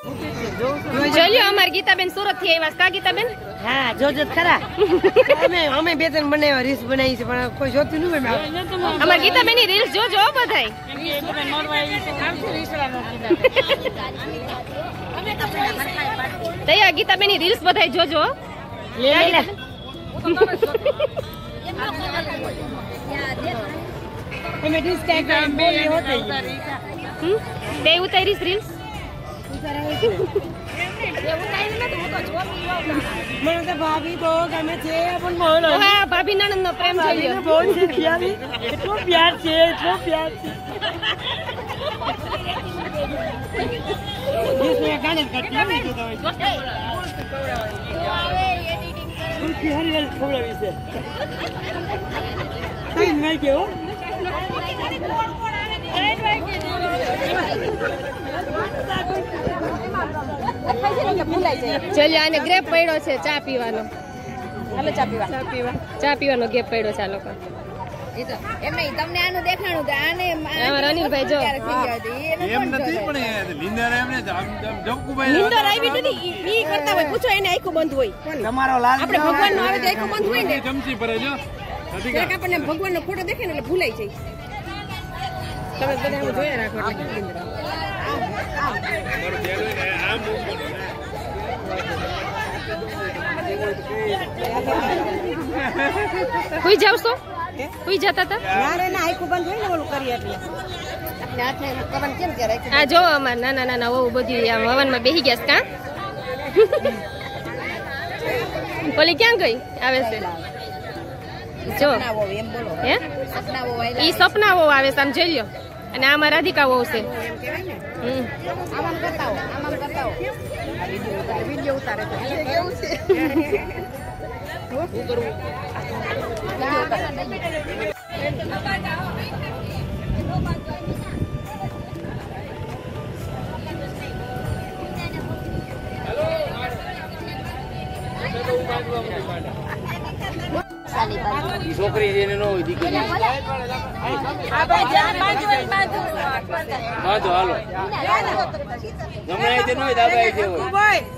ચલ્યો અમાર ગીતાબેન સુરત થી આવ્યા કા ગીતાબેન? હા જોજો ખરા. અમે બે ત્રણ બનાવ્યા રીલ્સ બનાવી છે પણ કોઈ જોતું ન હોય. અમાર ગીતાબેન ની રીલ્સ જોજો બધાય. તૈયાર ગીતાબેન ની રીલ્સ બધાય જોજો. તે ઉતારીશ રીલ્સ મને તો ભાભી બહુ ગમે છે પણ બહુ હા ભાભી નણંદ નો પ્રેમ જોઈએ બહુ શીખ્યા એટલો પ્યાર છે એટલો પ્યાર છે. ચલ્યો આને ગ્રેપ પડ્યો છે ચા પીવાનો. હાલો ચા પીવાનો ગેપ પડ્યો છે આ લોકો. એમ નહીં તમને આનું દેખાણું આને અનિલભાઈ જો એમ નથી પણ લીંદર એમને જમકુભાઈ નીંદર આવી નથી ઈ કરતા હોય પૂછો એને આંખો બંધ હોય તમારો લાલ આપણે ભગવાન નો આવે તો આંખો બંધ હોય ને ચમચી ભરે જો ક્યાંક આપણને ભગવાન નો ફોટો દેખે ને એટલે ભૂલાઈ જાય. તમે બધા આમ જોયા રાખો એટલે નીંદર કોઈ જાવ છો કોઈ જતા હતા યાર એને આંખો બંધ હોય ને ઓલું કરી એટલે આ જો અમાર નાના નાના બહુ બધી આમ હવનમાં બેસી ગયા છે કા ઓલી ક્યાં ગઈ આવે છે જો હે ઈ સપના વહુ આવે છે આમ જોઈ લ્યો અને આમાં રાધિકા વહુ છે. છોકરી જેને નો હોય દીકરી બાંધો હાલો ગમણાઈ દે નો દાબાઈ દે હોય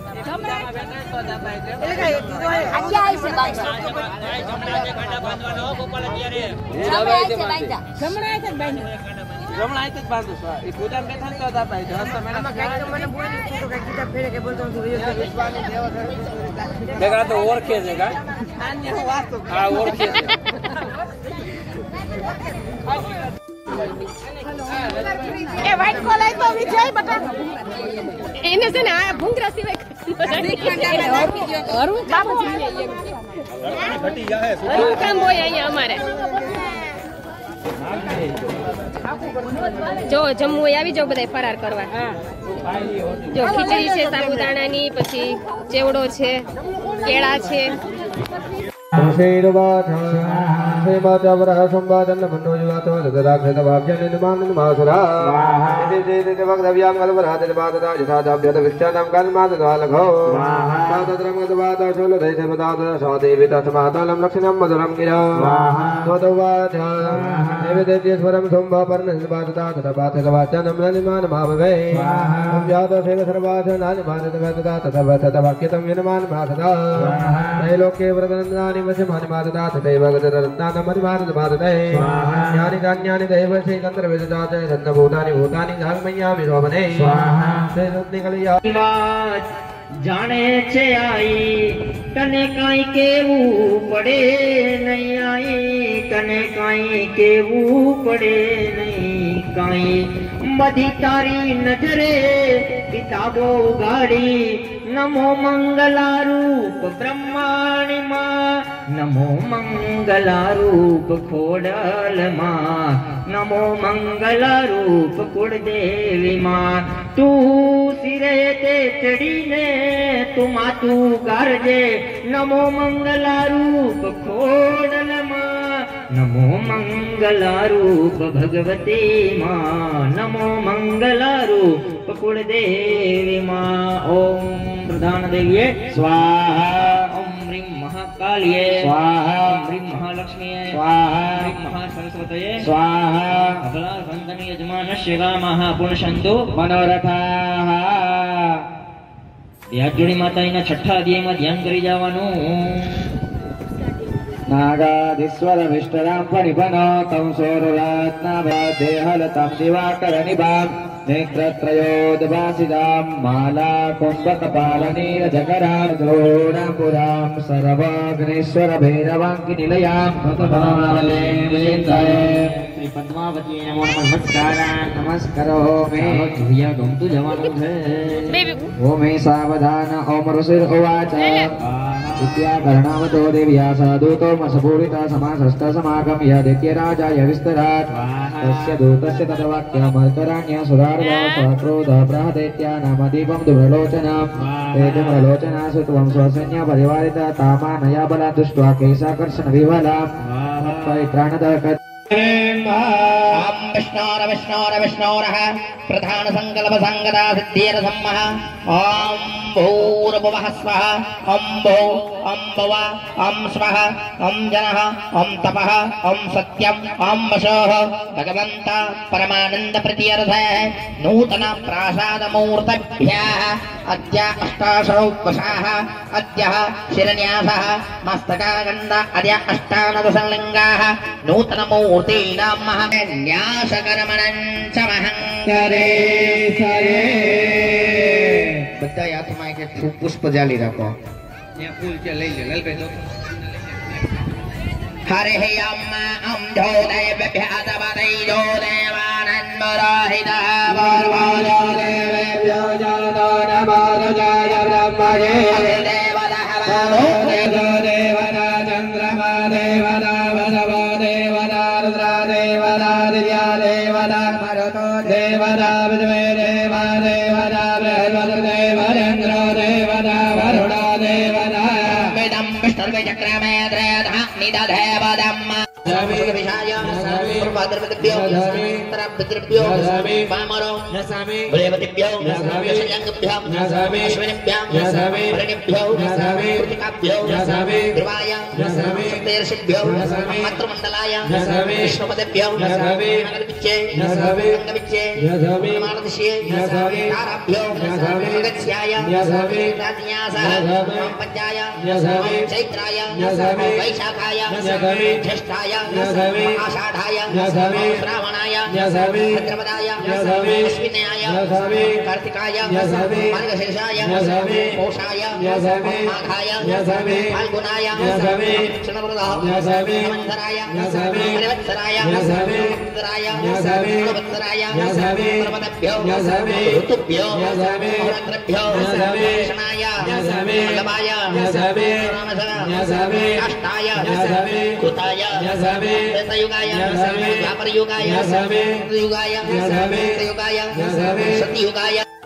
તો ઓળખે છે કા હા ઓળખે છે એ વાઈટ કોલાઈ તો વિજય બટા એને છે ને આ ભૂંગરા સિવાય કામ હોય અહીંયા અમારે. જો જમવું હોય આવી જાવ બધા ફરાર કરવા. જો ખીચડી છે સાબુદાણાની, પછી ચેવડો છે, કેળા છે. જાણે છે આઈ તને કાઈ કેવું પડે નહીં, આઈ તને કાઈ કેવું પડે નહીં કાઈ. બધી તારી નજરે કિતાબો ઉગાડી, નમો મંગલારૂપ બ્રહ્માણીમાં, નમો મંગલારૂપ ખોડલમાં, નમો મંગલારૂપ કુળદેવીમાં. તું સિરે તે ચડીને તું માતું ગારજે, નમો મંગલારૂપ ખોડલમાં, નમો મંગલારૂપ ભગવતી માં, નમો મંગલારૂપ કુળદેવી માં. ઓમ પ્રધાન દેવીએ સ્વાહા, ઓમ રીમ મહાકાળીએ સ્વાહા, ઓમ રીમ મહાલક્ષ્મીએ સ્વાહા, રીમ મહાસરસ્વતયે સ્વાહા. અબલા વંદનીય યજમાનસ્ય કામઃ પુનશંતુ મનોરથાઃ. વ્યાજોડી માતાજીના છઠ્ઠા અધ્યાયમાં ધ્યાન કરી જવાનું. नागाधीश्वर विष्टराम फणिपनो तम सोरुरात्नादेहलतम दिवाकर निभाग नेत्रत्रयोदवासिदाम माला कुंभकपालनीरजकराम जोड़ापुराम सर्वाग्नेश्वर भैरवांकी निलयाम શ્રી પદ્માવતી નમસ્કાર. नमस्करो मे ગમતું જવાનું છે. ओम सावधान ओम ऋषिर उवाच विद्याकर्णावतो देव्या साधूतो मसपूरिता समासस्त समागम यदित्य राजाय विस्तरात् तस्य दूतस्य तद्वाक्यमर्कराण्य सुरार्वा सक्रोध प्रहदैत्या नामदीपं दुर्लोचनां तेजमलोचना सुत्वं स्वसैन्य परिवारिता तामानया बला दृष्ट्वा केशाकर्षण विवलां परित्राणदः विष्णोरः प्रधान संकल्प संगता सिद्धेर सम्मः ओम भूर्भुवः स्वः ओम भो ओम भव ओम स्वः ओम जनः ओम तपः ओम सत्यम ओम वशः भगवन्त परमानंद प्रत्यर्थे नूतन प्रासाद मूर्तभ्यः अद्य अष्टाशो वशाः अद्य शिरन्यासः मस्तकागन्ध अद्य अष्टानदशलिङ्गाः नूतन मूर्तीनां महान्यासकर्मणं च महङ्करे सरे બધા હાથમાં એક પુષ્પ જાલી રાખો. ફૂલ છે લઈ લે લાલભાઈ તો હરે અમ જો દેવ્યભ્યાદવદૈજો દેવાનંદરાહિતઃ પરમાજો દેવેભ્યો જનતો નમોરુજાય બ્રહ્મજે દેવદઃ દેવના ચંદ્રમા દેવના વસવો દેવના રુદ્રા દેવના દિવ્યા દેવના મરુતો દેવના વિદ્વે દેવા દેવના બૃહસ્પતિ દેવરેન્દ્રો દેવના વરુણો દેવના વેદમ વિષ્ણુર્વે ચક્રમે ત્રેધા નિદધેવદમ્મ વિષાય પૂર્વાદ્રપતિભ્યો ઉત્તરાભદ્રભ્યો વામરો રેવતિભ્યો શયંગભ્યો અશ્વિનિભ્યો હરિણિભ્યો કૃતિકાભ્યો ધ્રુવાય સપ્તર્ષિભ્યો માતૃમંડલાય વિષ્ણુપદેભ્યો નગરવિચ્ચે અંગવિચ્ચે માનદિશ્યે તારાભ્યો અગત્યાય રાજન્યાસઃ પંચાય ચૈત્રાય વૈશાખાય ज्येष्ठाय आषाढ़ाय श्रावणाय भद्रपदाय अश्विन्याय कार्तिकाय मार्गशीर्षाय पौषाय माघाय फाल्गुनाय दक्षिणवृदः मंथराय हरिवत्सराय उत्तराय वत्सराय पर्वतेभ्यो ऋतुभ्यो नवरात्रेभ्यो कृष्णाय वल्लभाय काष्ठाय कृताय त्रेतायुगाय द्वापरयुगाय युगाय युगाय सतयुगाय सत्ययुगाय